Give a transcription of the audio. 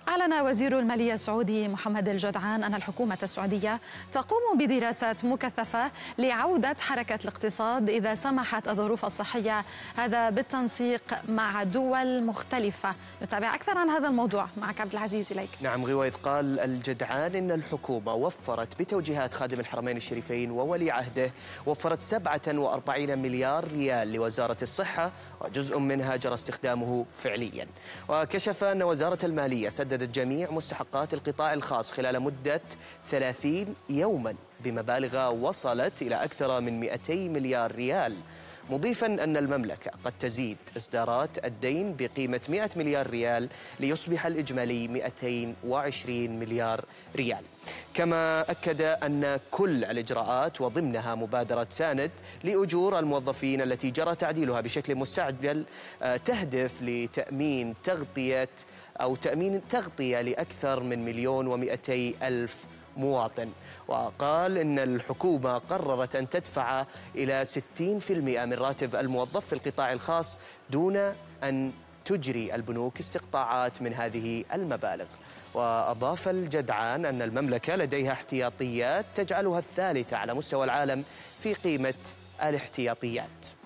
أعلن وزير المالية السعودي محمد الجدعان أن الحكومة السعودية تقوم بدراسات مكثفة لعودة حركة الاقتصاد إذا سمحت الظروف الصحية، هذا بالتنسيق مع دول مختلفة. نتابع أكثر عن هذا الموضوع معك عبد العزيز. إليك. نعم غويث، قال الجدعان إن الحكومة وفرت بتوجيهات خادم الحرمين الشريفين وولي عهده، وفرت 47 مليار ريال لوزارة الصحة، وجزء منها جرى استخدامه فعليا. وكشف أن وزارة المالية سددت جميع مستحقات القطاع الخاص خلال مدة 30 يوما بمبالغ وصلت إلى أكثر من 200 مليار ريال، مضيفا أن المملكة قد تزيد إصدارات الدين بقيمة 100 مليار ريال ليصبح الإجمالي 220 مليار ريال. كما أكد أن كل الإجراءات وضمنها مبادرة ساند لأجور الموظفين التي جرى تعديلها بشكل مستعجل تهدف لتأمين تغطية لأكثر من 1,200,000 مواطن. وقال إن الحكومة قررت أن تدفع إلى 60% من راتب الموظف في القطاع الخاص دون أن تجري البنوك استقطاعات من هذه المبالغ. وأضاف الجدعان أن المملكة لديها احتياطيات تجعلها الثالثة على مستوى العالم في قيمة الاحتياطيات.